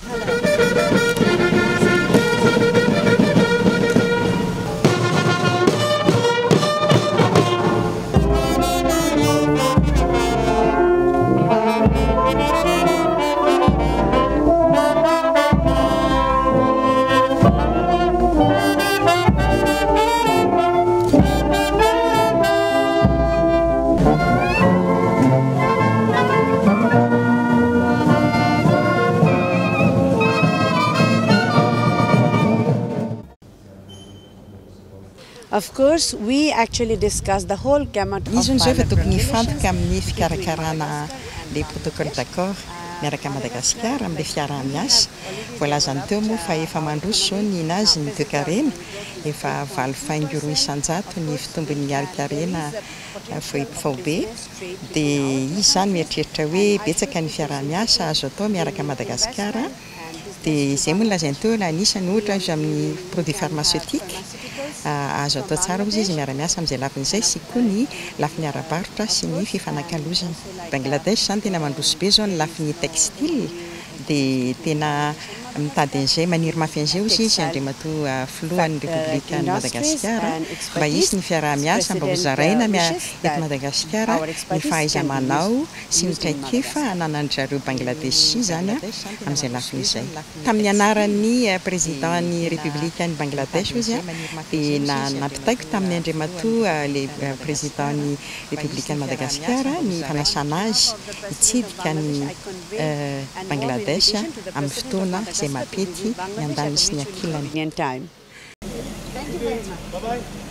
Of course, we actually discussed the whole gamut of Izy zao fa tokony bilateral hifantoka amin'ny fikarakarana le protocole d'accord miaraka Madagasikara amin'ilay fiaraha-miasa. Voalazany teo moa fa efa mandroso zao ny nazy ny toe-karena, efa 25 isan-jato ny fitombon'ny miari-karena vao be. Dia izy zany mieritreritra hoe betsaka ny fiaraha-miasa azo atao miaraka Madagasikara. Dia izay moa lazainy teo na anisany ohatra izy amin'ny produit pharmaceutique azo atao tsara hozy izy miara-miasa amin'izay lafiny izay sy koa ny lafiny ara-barotra sy ny fifanakalozana. Bangladesh zany tena mandroso be zao ny lafiny textile dia tena mitady an'izay maniry mafy an'izay hozy izy andriamatoa filohan'ny Repoblika ny Madagasikara mba hisy ny fiaraha-miasa mba ho zaraina eto Madagasikara ny fahaiza-manao sy ny traikefa ananan'ny zareo Bangladesh zany amin'izay lafiny izay. Tamin'ny anaran'ny président-ny Repoblika ny Bangladesh hozy dia nampitaiko tamin'ny andriamatoa le président-ny Repoblika ny Madagasikara ny fanasana azy hitsidika ny Bangladesh amin'ny fotoana izay mapety ny andaliny sy ny ankilany. time. Thank you very much. Bye-bye.